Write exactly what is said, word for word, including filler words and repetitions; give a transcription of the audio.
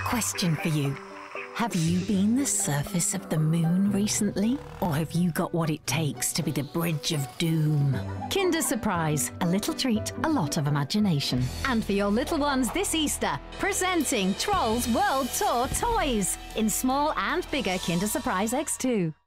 Question for you. Have you been the surface of the moon recently? Or have you got what it takes to be the bridge of doom? Kinder Surprise. A little treat, a lot of imagination. And for your little ones this Easter, presenting Trolls World Tour toys in small and bigger Kinder Surprise X two.